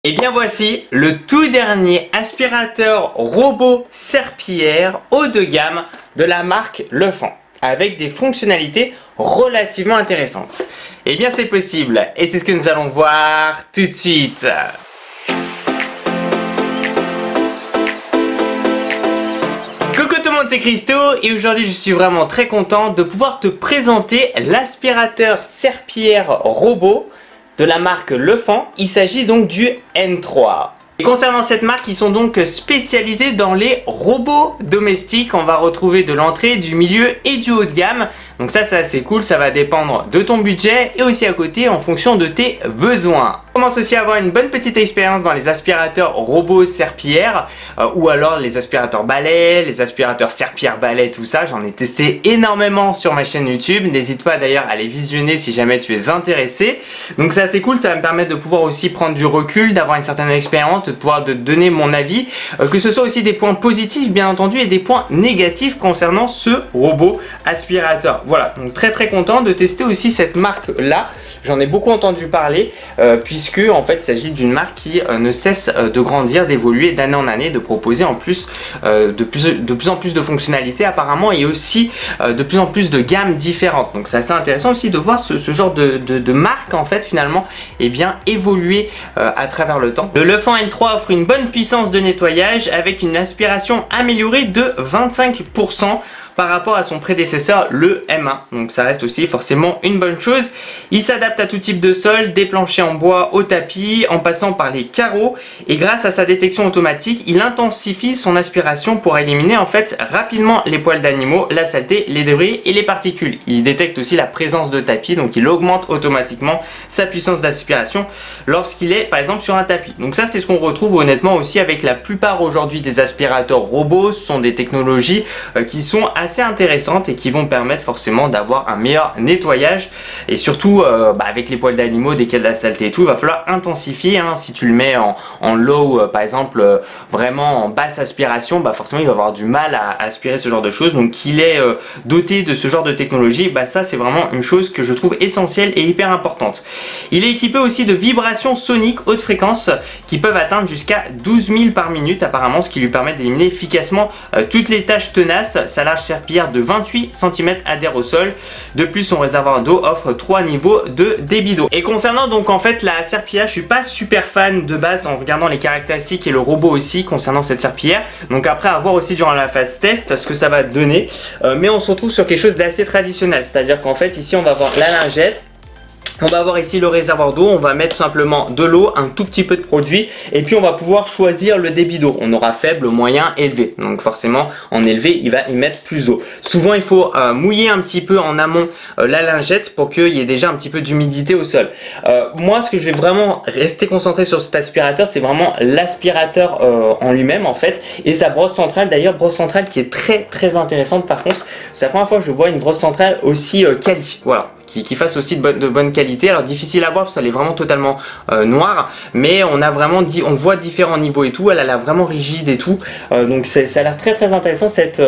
Et bien voici le tout dernier aspirateur robot serpillière haut de gamme de la marque Lefant, avec des fonctionnalités relativement intéressantes. Et bien c'est possible, et c'est ce que nous allons voir tout de suite. Coucou tout le monde, c'est Christo et aujourd'hui je suis vraiment très content de pouvoir te présenter l'aspirateur serpillière robot de la marque Lefant. Il s'agit donc du N3. Et concernant cette marque, ils sont donc spécialisés dans les robots domestiques. On va retrouver de l'entrée, du milieu et du haut de gamme. Donc ça c'est assez cool, ça va dépendre de ton budget et aussi à côté en fonction de tes besoins. On commence aussi à avoir une bonne petite expérience dans les aspirateurs robots serpillières ou alors les aspirateurs balais, les aspirateurs serpillières balais, tout ça. J'en ai testé énormément sur ma chaîne YouTube. N'hésite pas d'ailleurs à les visionner si jamais tu es intéressé. Donc c'est assez cool, ça va me permettre de pouvoir aussi prendre du recul, d'avoir une certaine expérience, de pouvoir te donner mon avis, que ce soit aussi des points positifs bien entendu et des points négatifs concernant ce robot aspirateur. Voilà, donc très content de tester aussi cette marque là. J'en ai beaucoup entendu parler puisque en fait il s'agit d'une marque qui ne cesse de grandir, d'évoluer d'année en année, de proposer en plus de plus en plus de fonctionnalités apparemment et aussi de plus en plus de gammes différentes. Donc c'est assez intéressant aussi de voir ce genre de marque en fait finalement et bien évoluer à travers le temps. Le Lefant N3 offre une bonne puissance de nettoyage avec une aspiration améliorée de 25% par rapport à son prédécesseur le M1, donc ça reste aussi forcément une bonne chose. Il s'adapte à tout type de sol, des planchers en bois au tapis, en passant par les carreaux, et grâce à sa détection automatique, il intensifie son aspiration pour éliminer en fait rapidement les poils d'animaux, la saleté, les débris et les particules. Il détecte aussi la présence de tapis, donc il augmente automatiquement sa puissance d'aspiration lorsqu'il est par exemple sur un tapis. Donc ça c'est ce qu'on retrouve honnêtement aussi avec la plupart aujourd'hui des aspirateurs robots. Ce sont des technologies qui sont assez intéressantes et qui vont permettre forcément d'avoir un meilleur nettoyage et surtout avec les poils d'animaux, dès qu'il y a de la saleté et tout, il va falloir intensifier hein. Si tu le mets en low par exemple vraiment en basse aspiration, forcément il va avoir du mal à aspirer ce genre de choses. Donc qu'il est doté de ce genre de technologie, ça c'est vraiment une chose que je trouve essentielle et hyper importante. Il est équipé aussi de vibrations soniques haute fréquence qui peuvent atteindre jusqu'à 12 000 par minute apparemment, ce qui lui permet d'éliminer efficacement toutes les tâches tenaces. Sa large serpillière de 28 cm adhère au sol. De plus, son réservoir d'eau offre 3 niveaux de débit d'eau. Et concernant donc en fait la serpillière, je suis pas super fan de base en regardant les caractéristiques et le robot aussi concernant cette serpillière. Donc après à voir aussi durant la phase test ce que ça va donner. Mais on se retrouve sur quelque chose d'assez traditionnel. C'est-à-dire qu'en fait ici on va avoir la lingette. On va avoir ici le réservoir d'eau, on va mettre tout simplement de l'eau, un tout petit peu de produit et puis on va pouvoir choisir le débit d'eau. On aura faible, moyen, élevé. Donc forcément en élevé il va y mettre plus d'eau. Souvent il faut mouiller un petit peu en amont la lingette pour qu'il y ait déjà un petit peu d'humidité au sol. Moi ce que je vais vraiment rester concentré sur cet aspirateur, c'est vraiment l'aspirateur en lui-même en fait et sa brosse centrale. D'ailleurs brosse centrale qui est très intéressante par contre. C'est la première fois que je vois une brosse centrale aussi quali. Voilà. Qui fasse aussi de bonne qualité. Alors difficile à voir parce qu'elle est vraiment totalement noire, mais on a vraiment on voit différents niveaux et tout. Elle a l'air vraiment rigide et tout, donc ça a l'air très intéressant cette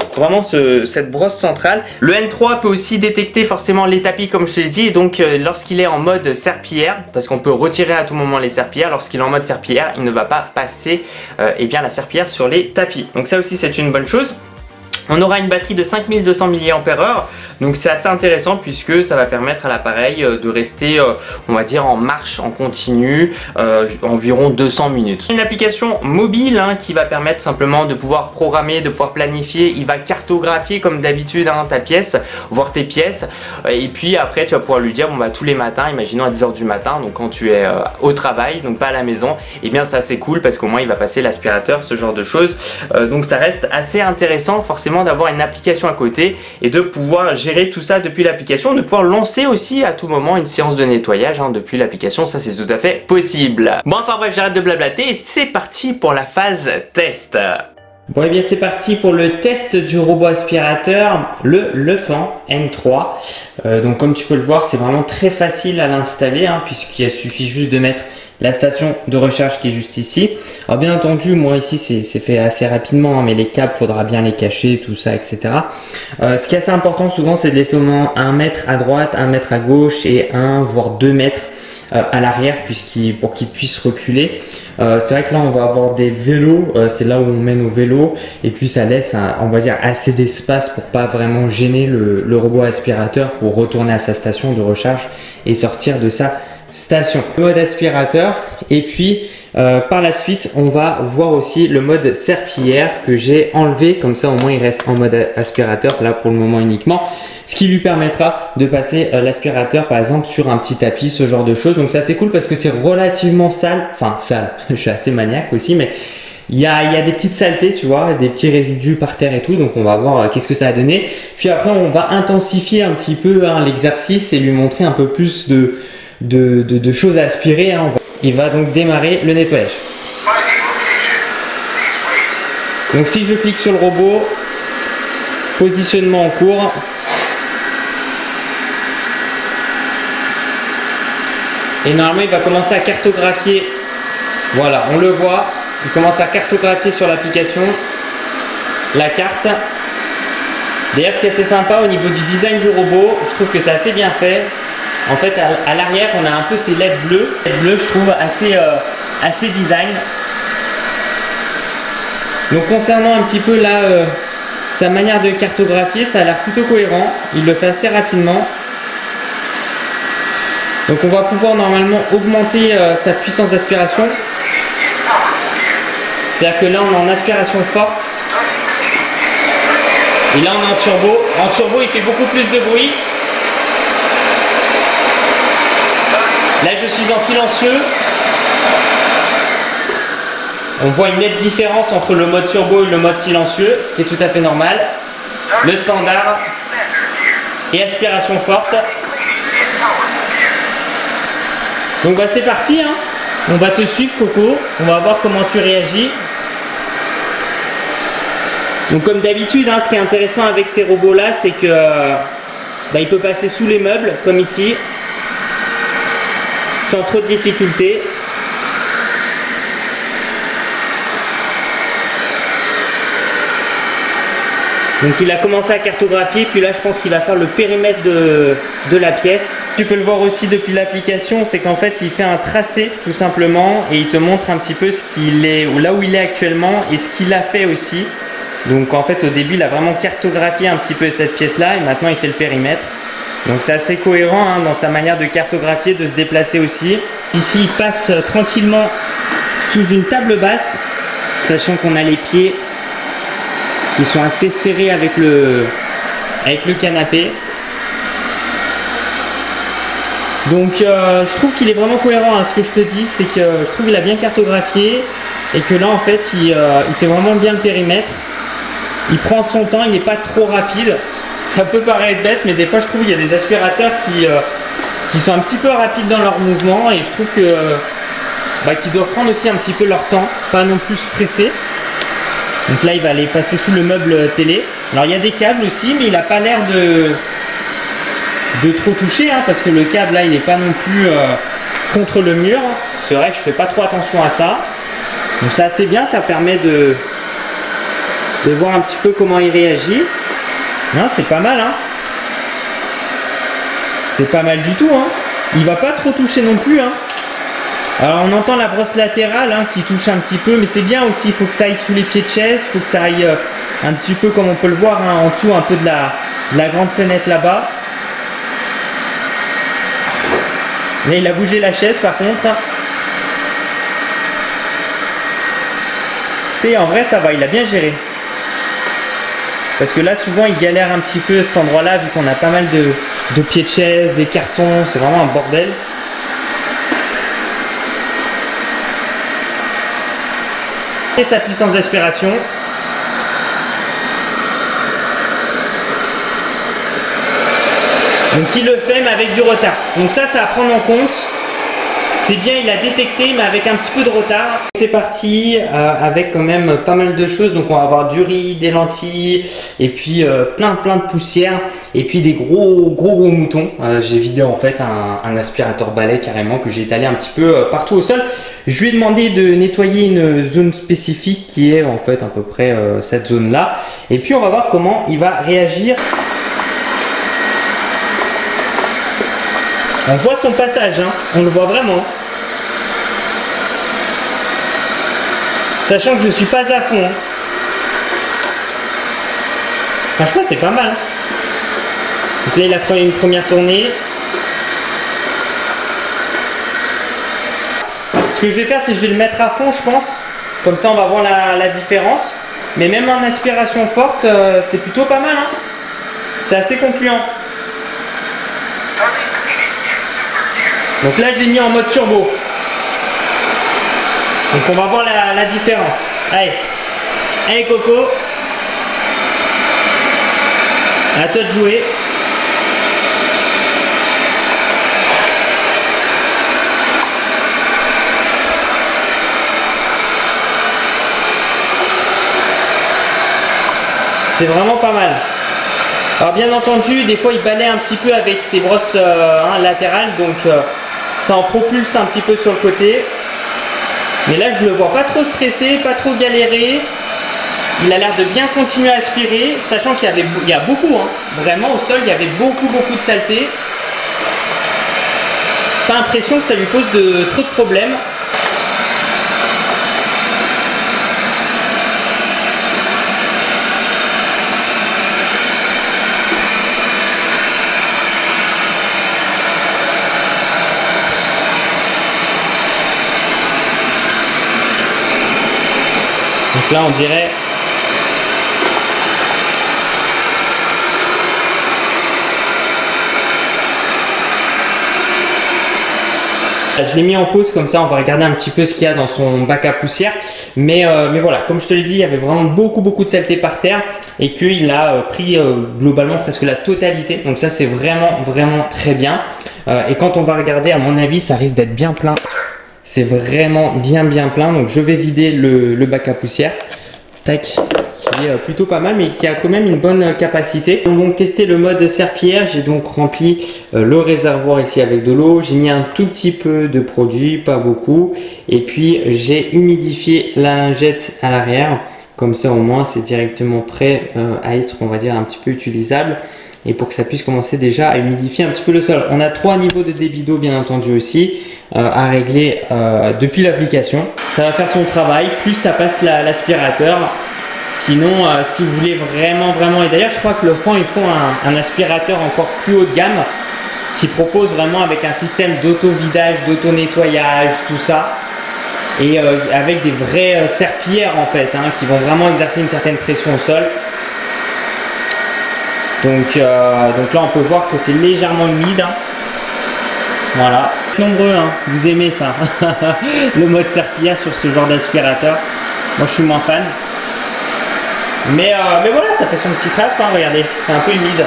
brosse centrale. Le N3 peut aussi détecter forcément les tapis comme je te l'ai dit, et donc lorsqu'il est en mode serpillière, parce qu'on peut retirer à tout moment les serpillères, lorsqu'il est en mode serpillière il ne va pas passer la serpillière sur les tapis. Donc ça aussi c'est une bonne chose. On aura une batterie de 5200 mAh, donc c'est assez intéressant puisque ça va permettre à l'appareil de rester, on va dire, en marche, en continu, environ 200 minutes. Une application mobile qui va permettre simplement de pouvoir programmer, de pouvoir planifier. Il va cartographier comme d'habitude ta pièce, voir tes pièces, et puis après tu vas pouvoir lui dire, tous les matins, imaginons à 10 h du matin, donc quand tu es au travail, donc pas à la maison, et bien ça c'est cool parce qu'au moins il va passer l'aspirateur, ce genre de choses. Donc ça reste assez intéressant forcément d'avoir une application à côté et de pouvoir gérer tout ça depuis l'application, de pouvoir lancer aussi à tout moment une séance de nettoyage depuis l'application. Ça c'est tout à fait possible. Bon enfin bref, j'arrête de blablater et c'est parti pour la phase test. Bon et bien c'est parti pour le test du robot aspirateur, le Lefant N3. Donc comme tu peux le voir c'est vraiment très facile à l'installer puisqu'il suffit juste de mettre la station de recharge qui est juste ici. Alors bien entendu, moi ici c'est fait assez rapidement, mais les câbles, faudra bien les cacher, tout ça, etc. Ce qui est assez important souvent, c'est de laisser au moins 1 mètre à droite, 1 mètre à gauche et 1 voire 2 mètres à l'arrière pour qu'il puisse reculer. C'est vrai que là on va avoir des vélos, c'est là où on mène au vélo, et puis ça laisse on va dire assez d'espace pour pas vraiment gêner le robot aspirateur pour retourner à sa station de recharge et sortir de sa station. Le mode aspirateur, et puis par la suite on va voir aussi le mode serpillière que j'ai enlevé, comme ça au moins il reste en mode aspirateur là pour le moment uniquement, ce qui lui permettra de passer l'aspirateur par exemple sur un petit tapis, ce genre de choses. Donc ça c'est cool parce que c'est relativement sale, enfin sale, je suis assez maniaque aussi, mais il y a des petites saletés, tu vois, des petits résidus par terre et tout, donc on va voir qu'est-ce que ça a donné. Puis après on va intensifier un petit peu l'exercice et lui montrer un peu plus de choses à aspirer. Il va donc démarrer le nettoyage. Donc si je clique sur le robot, positionnement en cours. Et normalement il va commencer à cartographier, voilà on le voit, il commence à cartographier sur l'application la carte. D'ailleurs ce qui est assez sympa au niveau du design du robot, je trouve que c'est assez bien fait. En fait à l'arrière on a un peu ces LED bleus, je trouve assez design. Donc concernant un petit peu là sa manière de cartographier, ça a l'air plutôt cohérent, il le fait assez rapidement. Donc on va pouvoir normalement augmenter sa puissance d'aspiration. C'est-à-dire que là on est en aspiration forte. Et là on est en turbo. En turbo il fait beaucoup plus de bruit. Là je suis en silencieux. On voit une nette différence entre le mode turbo et le mode silencieux, ce qui est tout à fait normal. Le standard et aspiration forte. Donc bah, c'est parti, hein. On va te suivre Coco, on va voir comment tu réagis. Donc comme d'habitude, hein, ce qui est intéressant avec ces robots là, c'est que il peut passer sous les meubles, comme ici, sans trop de difficultés. Donc il a commencé à cartographier, puis là je pense qu'il va faire le périmètre de la pièce. Tu peux le voir aussi depuis l'application, c'est qu'en fait il fait un tracé tout simplement et il te montre un petit peu là où il est actuellement et ce qu'il a fait aussi. Donc en fait au début il a vraiment cartographié un petit peu cette pièce là et maintenant il fait le périmètre. Donc c'est assez cohérent hein, dans sa manière de cartographier, de se déplacer aussi. Ici il passe tranquillement sous une table basse, sachant qu'on a les pieds qui sont assez serrés avec le canapé. Donc je trouve qu'il est vraiment cohérent à ce que je te dis, c'est que je trouve qu'il a bien cartographié et que là en fait il fait vraiment bien le périmètre. Il prend son temps, il n'est pas trop rapide. Ça peut paraître bête, mais des fois je trouve qu'il y a des aspirateurs qui sont un petit peu rapides dans leur mouvement et je trouve que qu'ils doivent prendre aussi un petit peu leur temps, pas non plus se presser. Donc là il va aller passer sous le meuble télé. Alors il y a des câbles aussi, mais il n'a pas l'air de trop toucher hein, parce que le câble là il n'est pas non plus contre le mur. C'est vrai que je fais pas trop attention à ça. Donc c'est assez bien, ça permet de voir un petit peu comment il réagit. Non, c'est pas mal hein. C'est pas mal du tout hein. Il va pas trop toucher non plus hein. Alors on entend la brosse latérale hein, qui touche un petit peu, mais c'est bien aussi, il faut que ça aille sous les pieds de chaise, il faut que ça aille un petit peu comme on peut le voir hein, en dessous un peu de la grande fenêtre là-bas. Mais il a bougé la chaise par contre. Et en vrai ça va, il a bien géré. Parce que là souvent il galère un petit peu à cet endroit là vu qu'on a pas mal de pieds de chaise, des cartons, c'est vraiment un bordel. Et sa puissance d'aspiration. Donc il le fait mais avec du retard. Donc ça à prendre en compte. C'est bien, il a détecté mais avec un petit peu de retard. C'est parti avec quand même pas mal de choses. Donc on va avoir du riz, des lentilles et puis plein de poussière et puis des gros moutons. J'ai vidé en fait un aspirateur balai carrément que j'ai étalé un petit peu partout au sol. Je lui ai demandé de nettoyer une zone spécifique qui est en fait à peu près cette zone là. Et puis on va voir comment il va réagir. On voit son passage, hein. On le voit vraiment. Sachant que je suis pas à fond. Hein. Franchement, c'est pas mal. Donc là, il a fait une première tournée. Ce que je vais faire, c'est que je vais le mettre à fond, je pense. Comme ça, on va voir la différence. Mais même en aspiration forte, c'est plutôt pas mal. Hein. C'est assez concluant. Donc là, je l'ai mis en mode turbo. Donc on va voir la différence. Allez, allez Coco. À toi de jouer. C'est vraiment pas mal. Alors bien entendu, des fois il balaye un petit peu avec ses brosses latérales, donc ça en propulse un petit peu sur le côté. Mais là je le vois pas trop stressé, pas trop galérer. Il a l'air de bien continuer à aspirer, sachant qu'il y a beaucoup, hein, vraiment au sol, il y avait beaucoup de saleté. Pas l'impression que ça lui pose trop de problèmes. Donc là on dirait je l'ai mis en pause, comme ça on va regarder un petit peu ce qu'il y a dans son bac à poussière. Mais voilà, comme je te l'ai dit, il y avait vraiment beaucoup de saleté par terre et qu'il a pris globalement presque la totalité. Donc ça c'est vraiment très bien. Et quand on va regarder, à mon avis, ça risque d'être bien plein. C'est vraiment bien plein. Donc je vais vider le bac à poussière. Tac, qui est plutôt pas mal, mais qui a quand même une bonne capacité. On va donc tester le mode serpillière. J'ai donc rempli le réservoir ici avec de l'eau. J'ai mis un tout petit peu de produit, pas beaucoup. Et puis j'ai humidifié la lingette à l'arrière. Comme ça au moins c'est directement prêt à être, on va dire, un petit peu utilisable. Et pour que ça puisse commencer déjà à humidifier un petit peu le sol. On a 3 niveaux de débit d'eau bien entendu aussi à régler depuis l'application. Ça va faire son travail, plus ça passe l'aspirateur. Sinon, si vous voulez vraiment, et d'ailleurs je crois que le Fan ils font un aspirateur encore plus haut de gamme qui propose vraiment avec un système d'auto-vidage, d'auto-nettoyage, tout ça. Et avec des vraies serpillières en fait, hein, qui vont vraiment exercer une certaine pression au sol. Donc là on peut voir que c'est légèrement humide. Hein. Voilà. Nombreux, hein, vous aimez ça. Le mode serpillière sur ce genre d'aspirateur. Moi je suis moins fan. Mais voilà, ça fait son petit trap, hein, regardez, c'est un peu humide.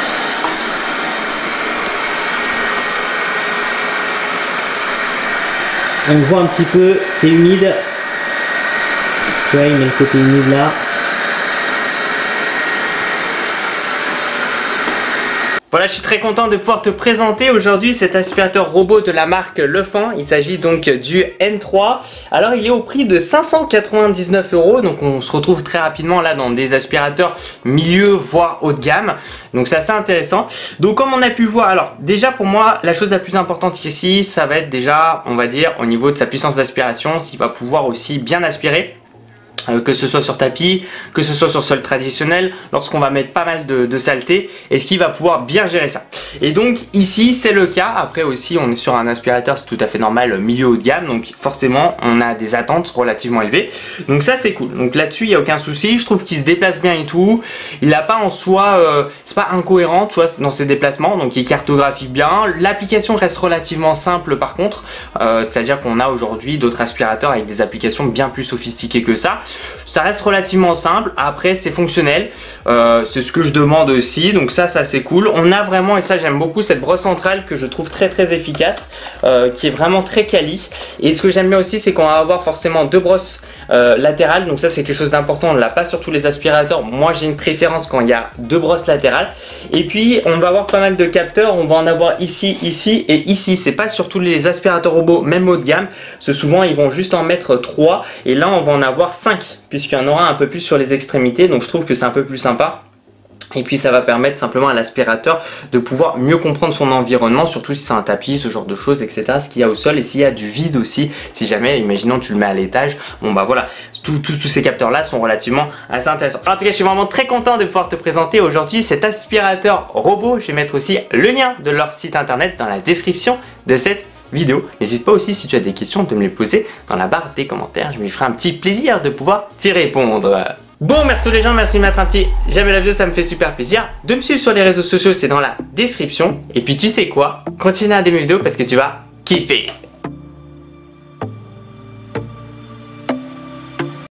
On voit un petit peu, c'est humide. Tu vois, il met le côté humide là. Voilà, je suis très content de pouvoir te présenter aujourd'hui cet aspirateur robot de la marque Le Fan. Il s'agit donc du N3. Alors il est au prix de 599 €. Donc on se retrouve très rapidement là dans des aspirateurs milieu voire haut de gamme. Donc c'est assez intéressant. Donc comme on a pu voir, alors déjà pour moi la chose la plus importante ici, ça va être déjà, on va dire, au niveau de sa puissance d'aspiration, s'il va pouvoir aussi bien aspirer. Que ce soit sur tapis, que ce soit sur sol traditionnel, lorsqu'on va mettre pas mal de saleté, est-ce qu'il va pouvoir bien gérer ça? Et donc ici c'est le cas. Après aussi on est sur un aspirateur, c'est tout à fait normal, milieu haut de gamme, donc forcément on a des attentes relativement élevées, donc ça c'est cool. Donc là-dessus il n'y a aucun souci, je trouve qu'il se déplace bien et tout. Il n'a pas en soi, c'est pas incohérent tu vois, dans ses déplacements, donc il cartographie bien. L'application reste relativement simple par contre, c'est à dire qu'on a aujourd'hui d'autres aspirateurs avec des applications bien plus sophistiquées que ça. Ça reste relativement simple, après c'est fonctionnel, c'est ce que je demande aussi, donc ça c'est cool. On a vraiment, et ça j'aime beaucoup, cette brosse centrale que je trouve très efficace, qui est vraiment très quali. Et ce que j'aime bien aussi, c'est qu'on va avoir forcément deux brosses latérales, donc ça c'est quelque chose d'important, on ne l'a pas sur tous les aspirateurs. Moi j'ai une préférence quand il y a deux brosses latérales. Et puis on va avoir pas mal de capteurs, on va en avoir ici, ici et ici. C'est pas sur tous les aspirateurs robots, même haut de gamme, parce que souvent ils vont juste en mettre 3, et là on va en avoir 5, puisqu'il y en aura un peu plus sur les extrémités, donc je trouve que c'est un peu plus sympa. Et puis ça va permettre simplement à l'aspirateur de pouvoir mieux comprendre son environnement, surtout si c'est un tapis, ce genre de choses, etc. Ce qu'il y a au sol et s'il y a du vide aussi, si jamais, imaginons tu le mets à l'étage, bon bah voilà, tous ces capteurs là sont relativement assez intéressants. En tout cas, je suis vraiment très content de pouvoir te présenter aujourd'hui cet aspirateur robot. Je vais mettre aussi le lien de leur site internet dans la description de cette vidéo. N'hésite pas aussi si tu as des questions de me les poser dans la barre des commentaires, je me ferai un petit plaisir de pouvoir t'y répondre. Bon, merci tous les gens, merci de mettre un petit j'aime la vidéo, ça me fait super plaisir. De me suivre sur les réseaux sociaux, c'est dans la description. Et puis tu sais quoi, continue à aimer mes vidéos parce que tu vas kiffer.